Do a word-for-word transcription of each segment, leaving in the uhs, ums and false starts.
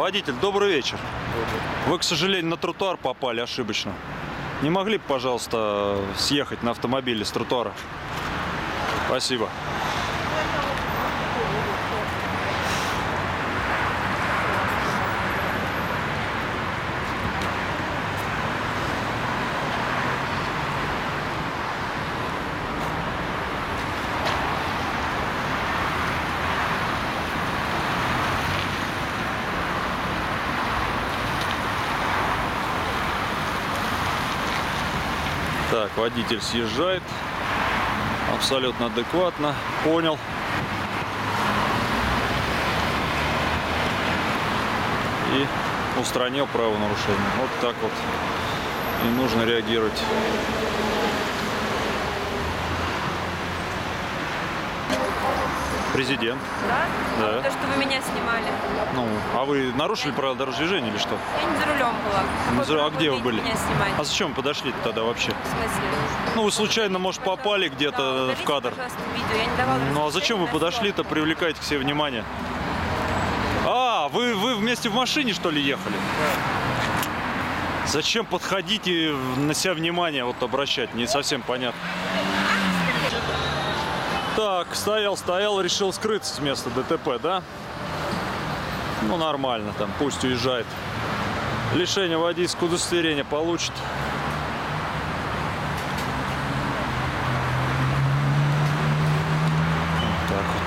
Водитель, добрый вечер. Вы, к сожалению, на тротуар попали ошибочно. Не могли бы, пожалуйста, съехать на автомобиле с тротуара? Спасибо. Так, водитель съезжает. Абсолютно адекватно. Понял. И устранил правонарушение. Вот так вот и нужно реагировать. Президент. Да? Да. То, что вы меня снимали. Ну, а вы нарушили правила дорожного движения или что? Я не за рулем была. Не за... А где вы были? Меня снимать? А зачем вы подошли тогда вообще? В смысле? Ну, вы случайно, может, попали где-то Да, в удалите, кадр. пожалуйста, видео. Я не давала Ну, а зачем вы разрешения на подошли-то, съемку. привлекаете к себе внимание? А, вы, вы вместе в машине, что ли, ехали? Да. Зачем подходить и на себя внимание вот обращать? Не совсем понятно. Так, стоял, стоял, решил скрыться с места ДТП, да? Ну, нормально там, пусть уезжает. Лишение водительского удостоверения получит. Вот так вот.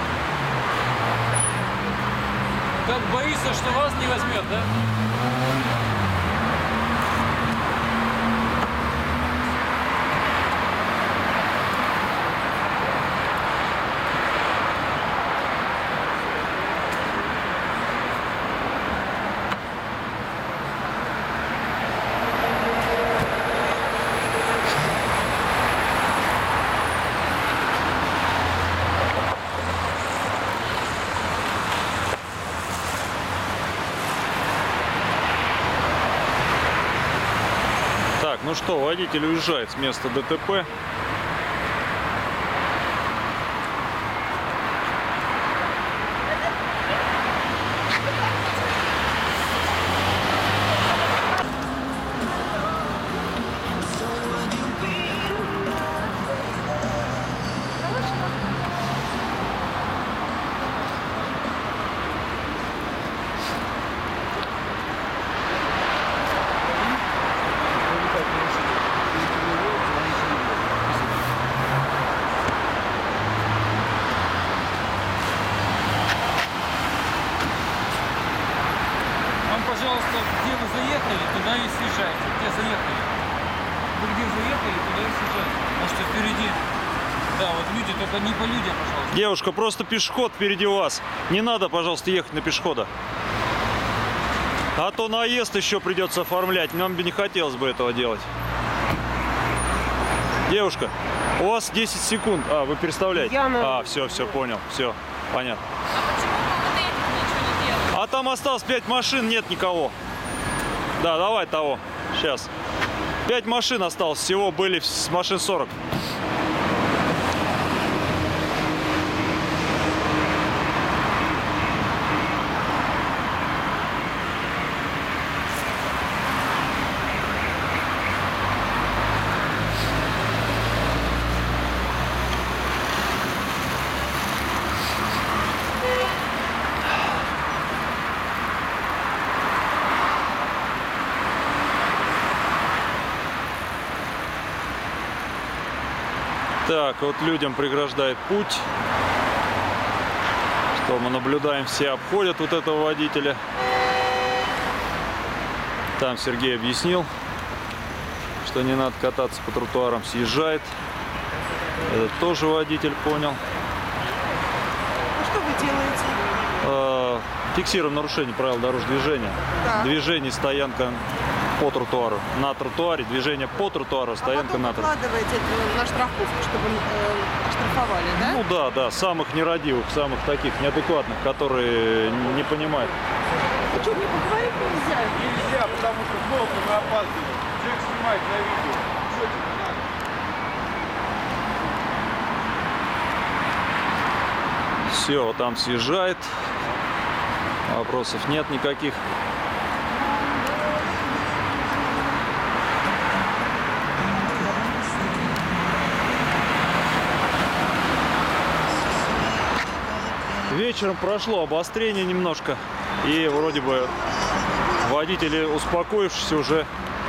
Как боится, что вас не возьмет, да? Так, ну что, водитель уезжает с места ДТП. Вам, пожалуйста, где вы заехали, туда и съезжайте. Где заехали? Вы где заехали, туда и съезжайте. Может, впереди. Да, вот люди, только не по людям, пожалуйста. Девушка, просто пешеход впереди вас. Не надо, пожалуйста, ехать на пешехода. А то наезд еще придется оформлять. Нам бы не хотелось бы этого делать. Девушка, у вас десять секунд. А, вы переставляете? Я на- А, все, все, понял. Все, понятно. А почему вот эти ничего не делают? А там осталось пять машин, нет никого. Да, давай того. Сейчас. Пять машин осталось. Всего были с машин сорок. Так, вот людям преграждает путь. Что мы наблюдаем, все обходят вот этого водителя. Там Сергей объяснил, что не надо кататься по тротуарам, съезжает. Этот тоже водитель понял. Ну что вы делаете? Э, Фиксируем нарушение правил дорожного движения. Да. Движение, стоянка по тротуару. На тротуаре, движение по тротуару, стоянка а на потом тротуаре. выкладываете это на штрафовку, чтобы э, оштрафовали, да? Ну да, да, самых нерадивых, самых таких неадекватных, которые не понимают. А что, мне поговорить нельзя? Нельзя, потому что плохо мы опаздываем. Человек снимает на видео. Что тебе надо? Все, там съезжает. Вопросов нет никаких. Вечером прошло обострение немножко, и вроде бы водители, успокоившись уже,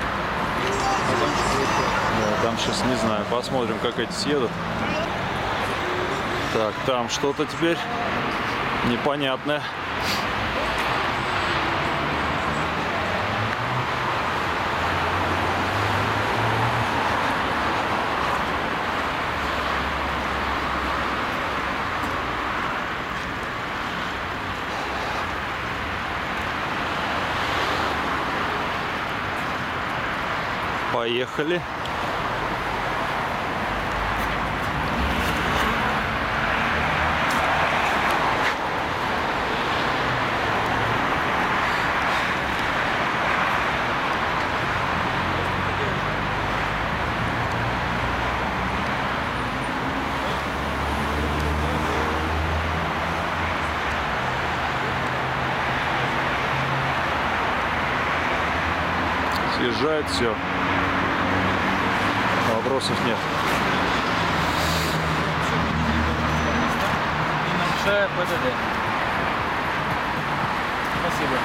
да, там сейчас не знаю, посмотрим, как эти съедут. Так, там что-то теперь непонятное. Поехали. Съезжает все. Вопросов нет. И нарушая ПДД. Спасибо.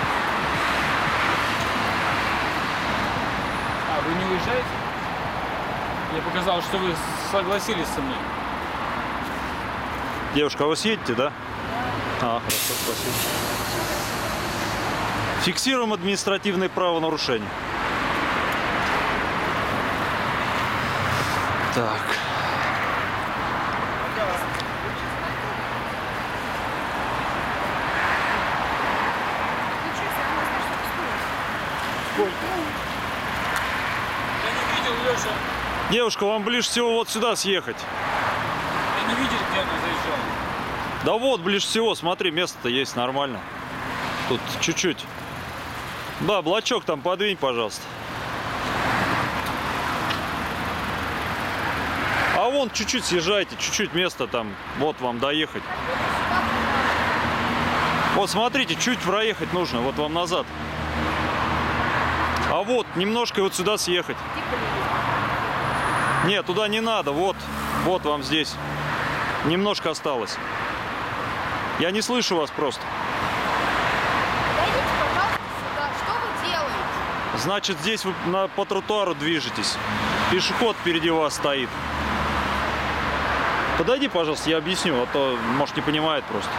А, вы не уезжаете? Я показал, что вы согласились со мной. Девушка, а вы съедете, да? А, хорошо, спасибо. Фиксируем административные правонарушения. Так. Я не видел, Леша. Девушка, вам ближе всего вот сюда съехать. Я не видел, где она заезжала. Да вот, ближе всего, смотри, место-то есть нормально. Тут чуть-чуть. Да, блочок там подвинь, пожалуйста. А вон чуть-чуть съезжайте, чуть-чуть место там, вот вам доехать. Вот смотрите, чуть проехать нужно, вот вам назад. А вот, немножко вот сюда съехать. Нет, туда не надо, вот, вот вам здесь. Немножко осталось. Я не слышу вас просто. Подойдите, пожалуйста, сюда. Что вы делаете? Значит, здесь вы на, по тротуару движетесь. Пешеход впереди вас стоит. Подойди, пожалуйста, я объясню, а то, может, не понимает просто.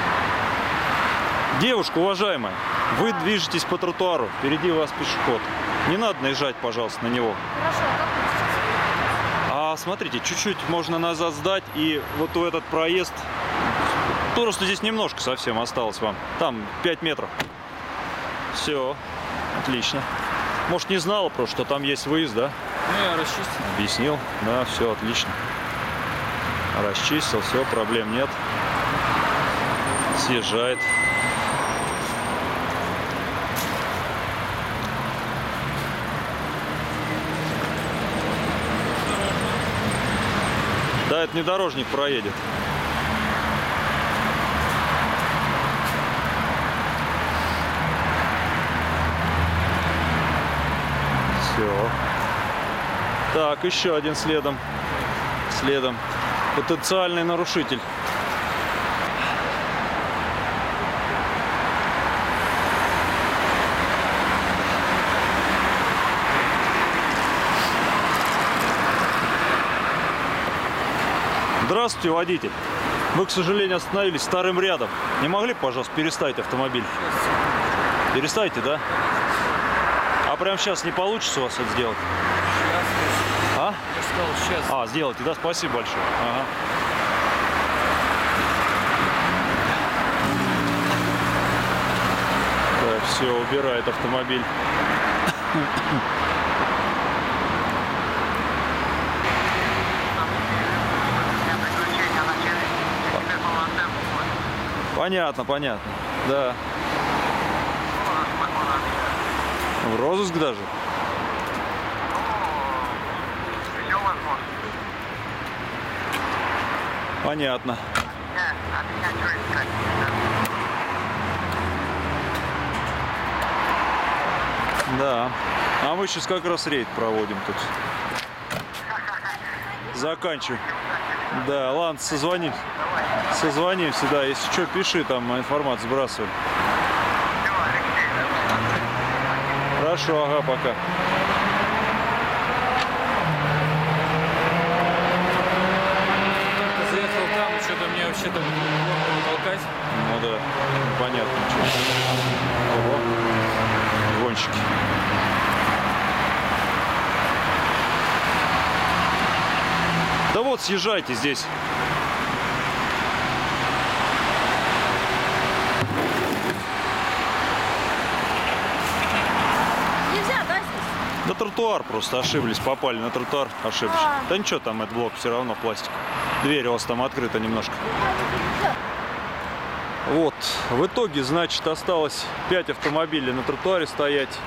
Девушка, уважаемая, вы движетесь по тротуару, впереди вас пешеход. Не надо наезжать, пожалуйста, на него. Хорошо, а как вы сейчас? А смотрите, чуть-чуть можно назад сдать, и вот в этот проезд, просто здесь немножко совсем осталось вам. Там пять метров. Все, отлично. Может, не знала просто, что там есть выезд, да? Ну, я расчистил. Объяснил, да, все отлично. Расчистил, все, проблем нет. Съезжает. Да, это внедорожник проедет. Все. Так, еще один следом. Следом. Потенциальный нарушитель. Здравствуйте, водитель. Мы, к сожалению, остановились вторым рядом. Не могли бы, пожалуйста, переставить автомобиль? Переставите, да? А прямо сейчас не получится у вас это сделать? А? Я сказал, сейчас. А, сделайте, да? Спасибо большое. Ага. Так, все, убирает автомобиль. Понятно, понятно. Да. В розыск даже? Понятно. Да. А мы сейчас как раз рейд проводим тут. Заканчиваем. Да, ладно, созвоним. Созвонимся, да. Если что, пиши, там информацию сбрасывай. Хорошо, ага, пока. Ты заехал там, что-то мне вообще-то толкать. Ну да, понятно. Ого. Гонщики. Да вот, съезжайте здесь. Нельзя, да, здесь? На тротуар просто ошиблись, попали на тротуар, ошиблись. А. Да ничего, там этот блок все равно пластик. Дверь у вас там открыта немножко. Вот, в итоге, значит, осталось пять автомобилей на тротуаре стоять.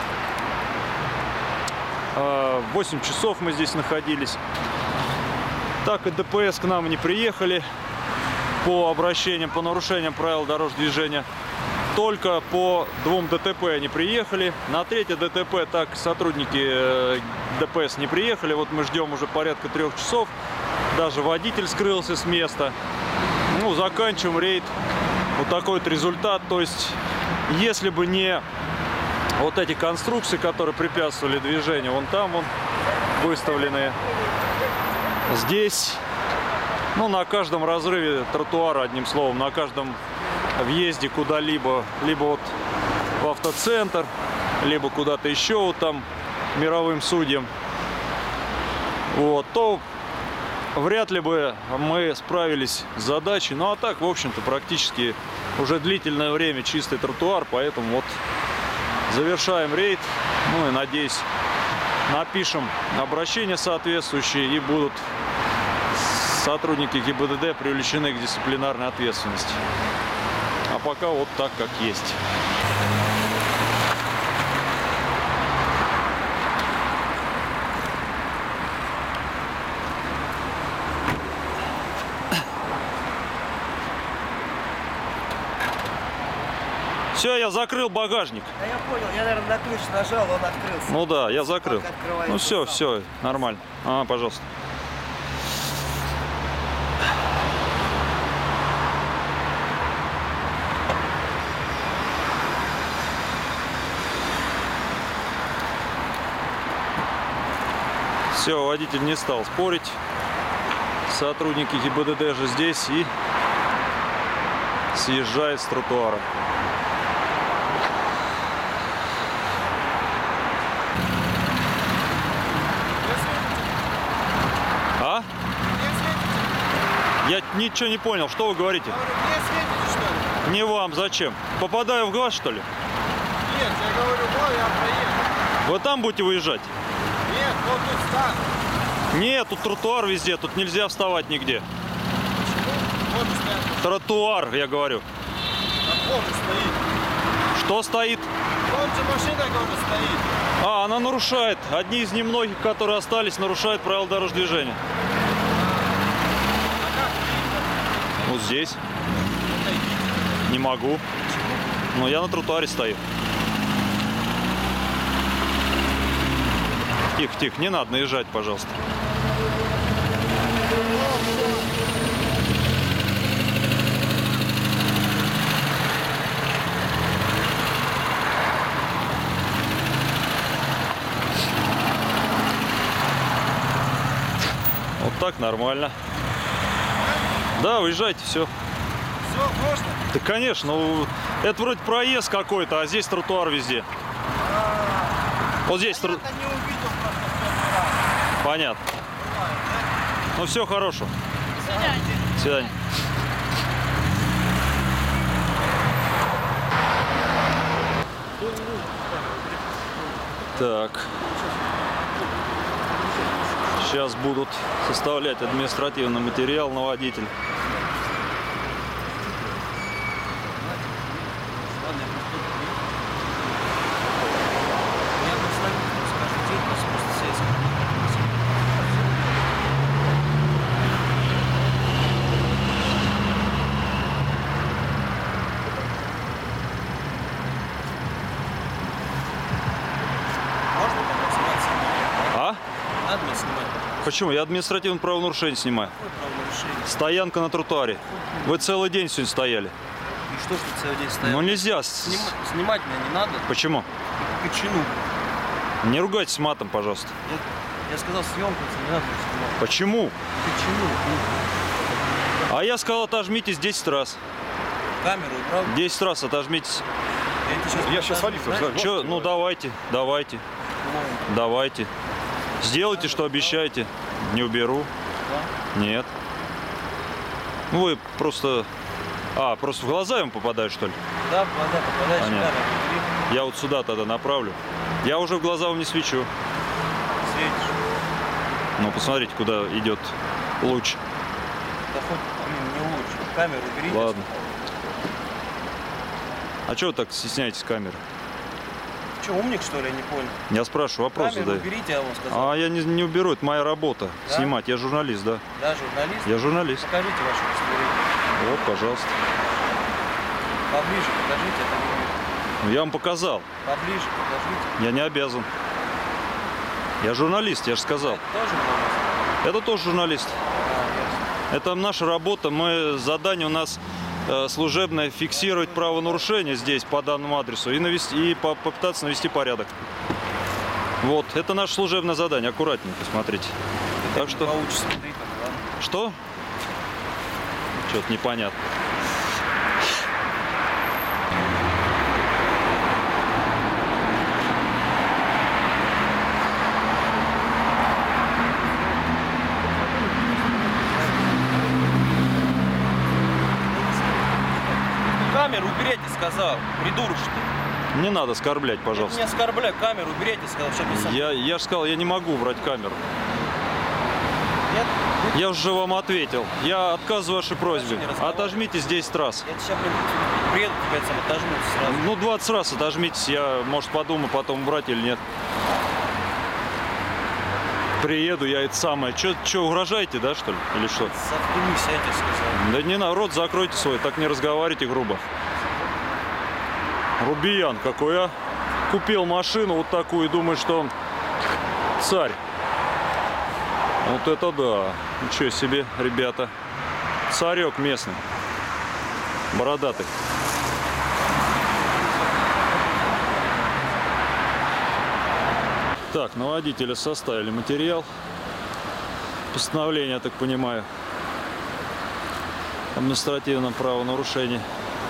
восемь часов мы здесь находились. Так и ДПС к нам не приехали по обращениям, по нарушениям правил дорожного движения. Только по двум ДТП они приехали. На третье ДТП так сотрудники ДПС не приехали. Вот мы ждем уже порядка трех часов. Даже водитель скрылся с места. Ну, заканчиваем рейд. Вот такой вот результат. То есть, если бы не вот эти конструкции, которые препятствовали движению, вон там вон выставленные. Здесь, ну, на каждом разрыве тротуара, одним словом, на каждом въезде куда-либо, либо вот в автоцентр, либо куда-то еще вот там мировым судьям, вот, то вряд ли бы мы справились с задачей. Ну, а так, в общем-то, практически уже длительное время чистый тротуар, поэтому вот завершаем рейд. Ну и, надеюсь, напишем обращения соответствующие и будут сотрудники ГИБДД привлечены к дисциплинарной ответственности. А пока вот так, как есть. Все, я закрыл багажник. Да я понял, я, наверное, на ключ нажал, он открылся. Ну да, я закрыл. Так открывается Ну все, сам. все, нормально. А, пожалуйста. Все, водитель не стал спорить. Сотрудники ГИБДД же здесь и съезжает с тротуара. А? Я ничего не понял, что вы говорите? Мне светите, что ли? Не вам, зачем? Попадаю в глаз, что ли? Нет, я говорю, вон я проехал. Вы там будете выезжать? Нет, вот тут стан. Нет, тут тротуар везде, тут нельзя вставать нигде. Вот и стоят. Тротуар, я говорю. А вот и стоит. Что стоит? Вон же машина, говорю, стоит. А, она нарушает. Одни из немногих, которые остались, нарушают правила дорожного движения. Вот здесь. Не могу. Но я на тротуаре стою. Тихо, тихо, не надо наезжать, пожалуйста. Вот так нормально. Да, уезжайте, все. Все, можно? Да, конечно, ну, это вроде проезд какой-то, а здесь тротуар везде. Вот здесь тротуар. Я не увидел просто в первый раз. Понятно. Ну все, хорошо. До свидания. До свидания. Так. Сейчас будут составлять административный материал на водителя. Я представителю скажу, деятельность просто сельская. Почему? Я административное правонарушение снимаю. Какое правонарушение? Стоянка на тротуаре. Вы целый день сегодня стояли. И что ж ты целый день стоял? Ну нельзя. С- Снима- Снимать меня не надо. Почему? Почему? Не ругайтесь матом, пожалуйста. Я, я сказал, съемку не надо снимать. Почему? Почему? А я сказал, отожмитесь десять раз. Камеру убрал. десять раз отожмитесь. Я, тебе Я сейчас Алису знаешь, знаю. Че? Ну давайте, давайте, давайте. Сделайте, что обещаете. Не уберу. Нет. Ну вы просто... А, просто в глаза им попадают, что ли? Да, да, попадаешь в Понятно. камеру. Я вот сюда тогда направлю. Я уже в глаза вам не свечу. Светишь. Ну, посмотрите, куда идет луч. Да хоть, блин, не лучше. Камеру уберите. Ладно. А чего вы так стесняетесь камеры? Что, умник, что ли, я не понял? Я спрашиваю, вопрос Камеру задаю. уберите, я вам сказал. А я не, не уберу, это моя работа. Да? Снимать. Я журналист, да. Я журналист. Я журналист. Покажите ваше удостоверение. Вот, пожалуйста. Поближе покажите, это не умник. Ну, я вам показал. Поближе покажите. Я не обязан. Я журналист, я же сказал. Это тоже журналист? Это тоже журналист. А, ясно. Это наша работа. Мы, задание у нас э, служебное — фиксировать правонарушение здесь по данному адресу и, навести, и по- попытаться навести порядок. Вот, это наше служебное задание. Аккуратненько смотрите. Так Не что... получится, смотри, там, ладно. Что? Что-то непонятно. Камеру уберите, сказал. Придурок, что ли? Не надо оскорблять, Не пожалуйста. оскорбляй, камеру уберите, сказал, чтобы не сам. Я, я же сказал, я не могу брать камеру. Нет? Я уже вам ответил. Я отказываю вашей просьбе. не разговаривай. Отожмитесь десять раз. Я сейчас, блин, приеду, тебя сам отожмутся сразу. Ну, двадцать раз отожмитесь. Я, может, подумаю, потом брать или нет. Приеду, я это самое. Че, угрожаете, да, что ли? Или что? Заткнись, я тебе сказал. Да не на рот закройте свой, так не разговаривайте грубо. Рубиян какой, а? Купил машину вот такую и думает, что он царь. Вот это да. Ничего себе, ребята. Царек местный. Бородатый. Так, на водителя составили материал. Постановление, я так понимаю, об административном правонарушении.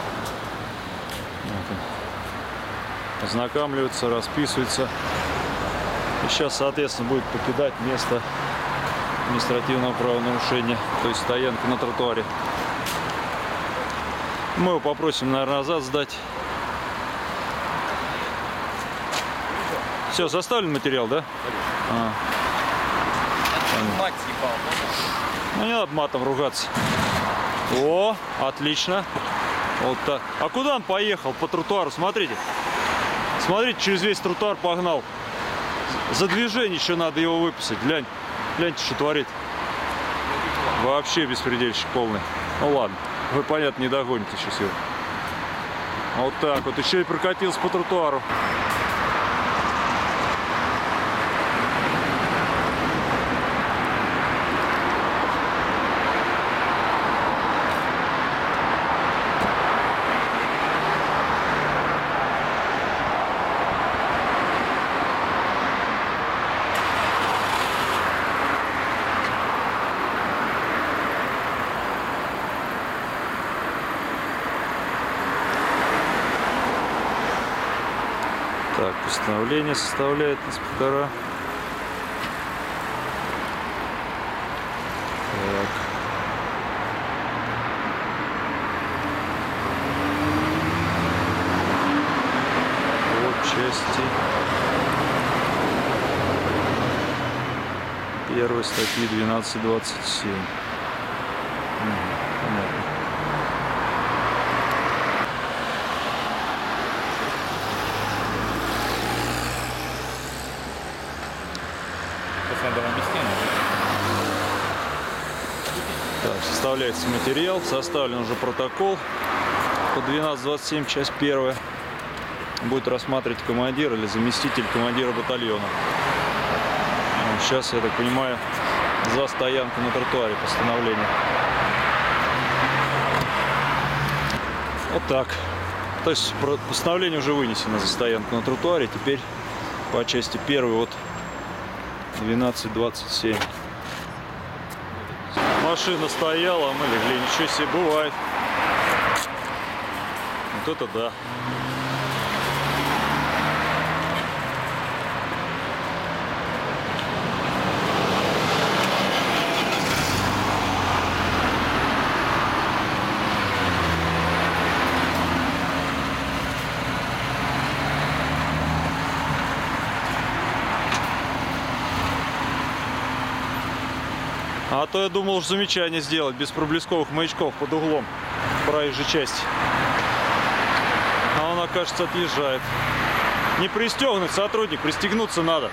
Вот он. Ознакомливается, расписывается. И сейчас, соответственно, будет покидать место административного правонарушения, то есть стоянку на тротуаре. Мы его попросим, наверное, назад сдать. Все, составлен материал, да? А. Я мать съебал, да? Ну не надо матом ругаться. О, отлично. Вот так. А куда он поехал? По тротуару, смотрите. Смотрите, через весь тротуар погнал. За движение еще надо его выписать. Глянь, гляньте, что творит. Вообще беспредельщик полный. Ну ладно, вы, понятно, не догоните сейчас его. Вот так вот. Еще и прокатился по тротуару. Так, постановление составляет инспектора. Так. По части первой статьи двенадцать двадцать семь. Понятно. Так, составляется материал, составлен уже протокол по двенадцать двадцать семь, часть первая. Будет рассматривать командир или заместитель командира батальона. Сейчас, я так понимаю, за стоянку на тротуаре постановление. Вот так. То есть постановление уже вынесено за стоянку на тротуаре. Теперь по части первой вот двенадцать двадцать семь. Машина стояла, мы легли. Ничего себе, бывает. Вот это да. А то я думал уж замечание сделать без проблесковых маячков под углом проезжей части. А он, окажется, отъезжает. Не пристегнуть сотрудник, пристегнуться надо.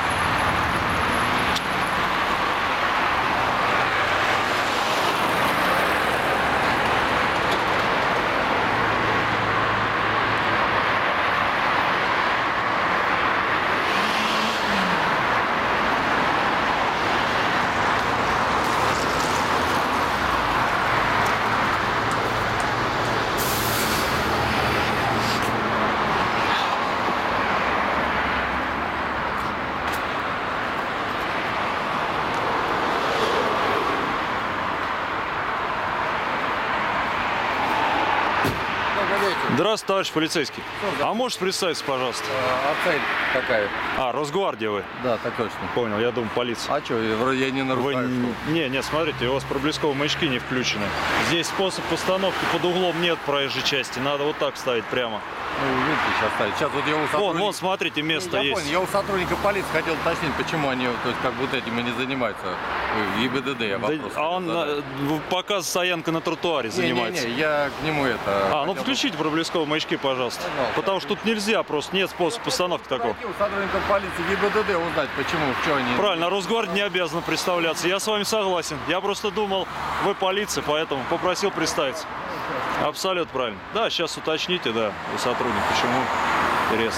Здравствуйте, товарищ полицейский. А можешь представиться, пожалуйста? А, а цель какая? А, Росгвардия вы? Да, так точно. Понял, я думал, полиция. А что, вроде я не нарушаю. Вы... Не, не, смотрите, у вас проблесковые маячки не включены. Здесь способ постановки под углом нет проезжей части. Надо вот так ставить прямо. Ну, видите, сейчас ставить. Сейчас вот я у сотрудника... Вон, вон, смотрите, место я есть. Понял, я у сотрудника полиции хотел уточнить, почему они, то есть, как вот этим и не занимаются. ГИБДД, я Да, вопрос. а он задать. на, показ стоянка на тротуаре не, занимается. Не, не, я к нему это... А, ну хотел... включите проблесковые маячки, пожалуйста. Пожалуйста. Потому что тут нельзя, просто нет способа постановки такого. Хотел у сотрудников полиции ГИБДД узнать, почему, что они... Правильно, Росгвардия не обязана представляться. Я с вами согласен. Я просто думал, вы полиция, поэтому попросил представиться. Абсолютно правильно. Да, сейчас уточните, да, у сотрудника, почему. Интересно.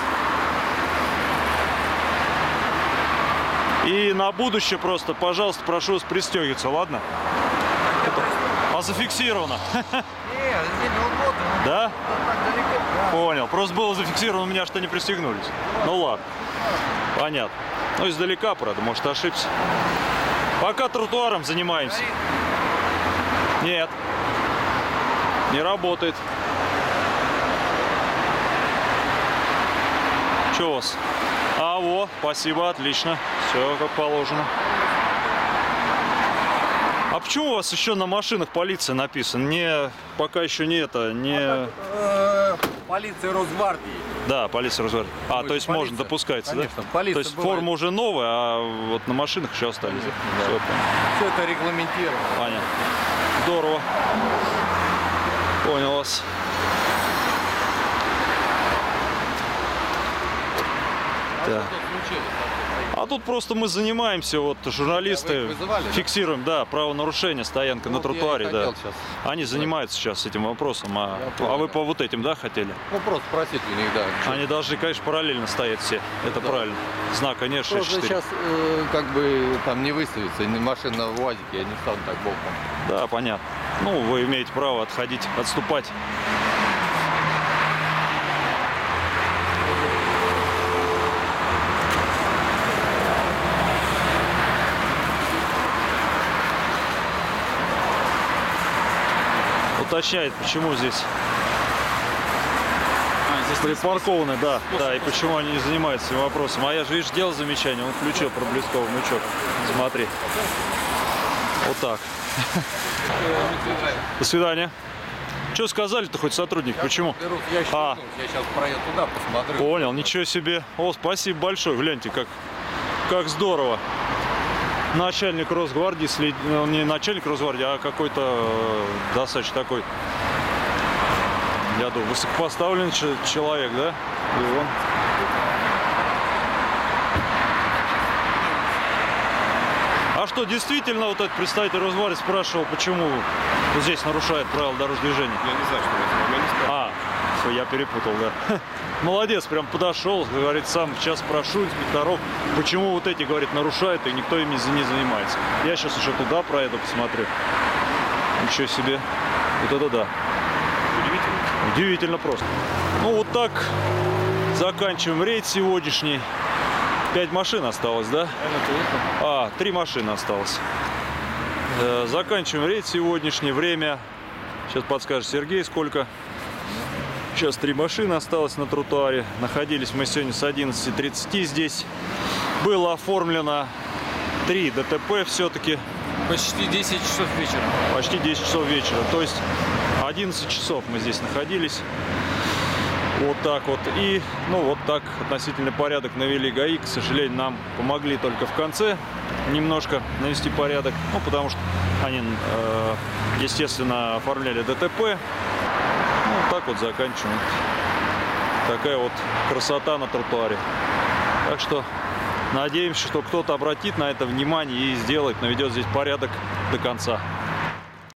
И на будущее просто, пожалуйста, прошу вас пристегиваться, ладно? А зафиксировано? Да? Понял. Просто было зафиксировано у меня, что не пристегнулись. Ну ладно. Понятно. Ну, издалека, правда, может, ошибся. Пока тротуаром занимаемся. Нет. Не работает. Что у вас? А, во, спасибо, отлично. Все как положено. А почему у вас еще на машинах полиция написано? Не, пока еще не это, не... Полиция Росгвардии. Да, полиция Росгвардии. А, Ой, то есть полиция. можно, допускается, Конечно, да? полиция То есть бывает. форма уже новая, а вот на машинах еще остались. Да. Все, понял. Все это регламентировано. Понятно. Здорово. Понял вас. Да. А тут просто мы занимаемся, вот журналисты А вы их вызывали, да? фиксируем, да, правонарушение, стоянка Ну, на вот я и тротуаре, да. хотел сейчас. Они занимаются сейчас этим вопросом, а, Я понял, а вы да. по вот этим, да, хотели? Ну, просто спросить у них, да. Они должны, конечно, параллельно стоять все, это Да. правильно. Знак, конечно, Просто шесть четыре. сейчас э, как бы там не выставится, ни машина в УАЗике, я не стану так боком. Да, понятно. Ну, вы имеете право отходить, отступать. Уточняет, почему здесь припаркованы, да, да, и почему они не занимаются этим вопросом. А я же, видишь, делал замечание, он включил проблесковый маячок. Смотри. Вот так. До свидания. Что сказали-то хоть сотрудник? Почему? Берут, я, А. я сейчас проеду туда, посмотрю. Понял, ничего себе. О, спасибо большое. Гляньте, как, как здорово. Начальник Росгвардии, след... ну, не начальник Росгвардии, а какой-то э, достаточно такой, я думаю, высокопоставленный ч- человек, да? И он. А что, действительно, вот этот представитель Росгвардии спрашивал, почему вот здесь нарушает правила дорожного движения? Я не знаю, что в этом. Я не скажу. А, все, я перепутал, да. молодец, прям подошел, говорит, сам сейчас прошу инспекторов, почему вот эти, говорит, нарушают, и никто ими не занимается. Я сейчас еще туда проеду, посмотрю. Ничего себе. Вот это да. Удивительно. Удивительно просто. Ну вот так заканчиваем рейд сегодняшний. Пять машин осталось, да? А, три машины осталось. Заканчиваем рейд сегодняшний. Время. Сейчас подскажет Сергей, сколько. Сейчас три машины осталось на тротуаре. Находились мы сегодня с одиннадцати тридцати здесь. Было оформлено три ДТП все-таки. Почти десять часов вечера. Почти десять часов вечера. То есть одиннадцать часов мы здесь находились. Вот так вот. И, ну, вот так относительный порядок навели ГАИ. К сожалению, нам помогли только в конце немножко навести порядок. Ну, потому что они, э, естественно, оформляли ДТП. Ну, вот так вот заканчиваем. Такая вот красота на тротуаре. Так что надеемся, что кто-то обратит на это внимание и сделает, наведет здесь порядок до конца.